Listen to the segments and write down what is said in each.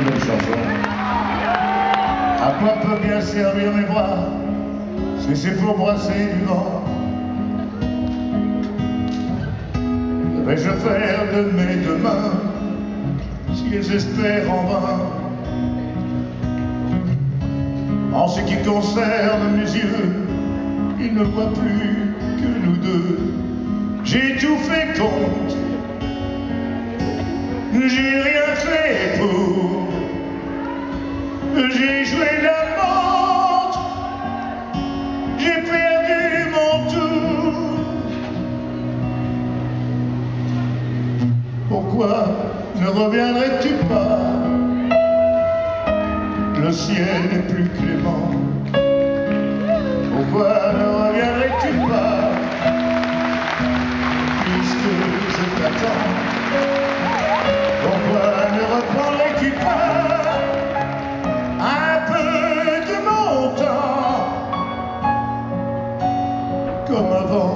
une belle chanson. À quoi peut bien servir mes bras si c'est pour brasser du vent? Que vais-je faire de mes deux mains si elles espèrent en vain? En ce qui concerne mes yeux, ils ne voient plus que nous deux. J'ai tout fait contre, j'ai rien fait pour. J'ai joué la montre, j'ai perdu mon tour. Pourquoi ne reviendrais-tu pas? Le ciel n'est plus clément. Pourquoi ne reviendrais-tu pas? Puisque je t'attends. Pourquoi ne reprendrais-tu pas un peu de mon temps comme avant,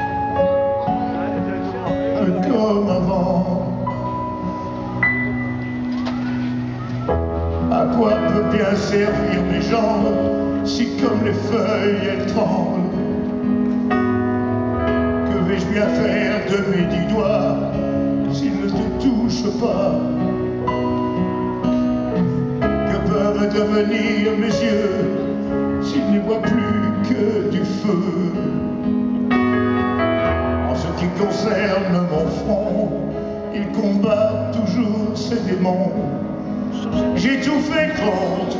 comme avant? À quoi peut bien servir mes jambes si comme les feuilles elles tremblent? Que vais-je bien faire de mes 10 doigts s'ils ne te touchent pas? Que peuvent devenir mes yeux s'ils ne voient plus que du feu? En ce qui concerne mon front, il combat toujours ses démons. J'ai tout fait contre,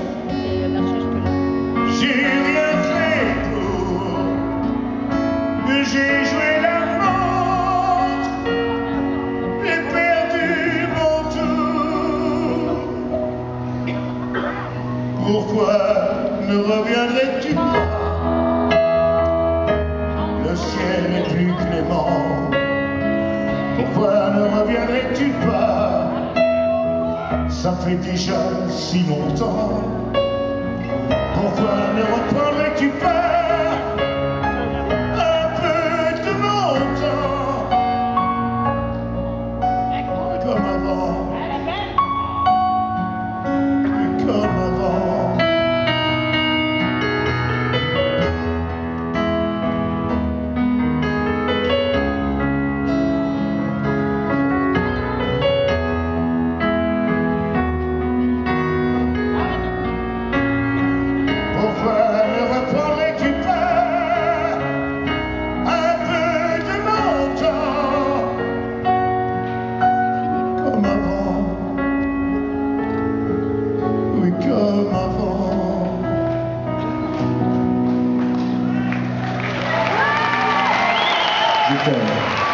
j'ai rien fait pour. J'ai joué la montre, j'ai perdu mon tour. Pourquoi ne reviendrais-tu pas? Le ciel n'est plus clément. Pourquoi ne reviendrais-tu pas? Ça fait déjà si longtemps. Pourquoi ne reprendrais-tu pas un peu de mon temps comme avant, comme avant? Comme avant. Je t'aime.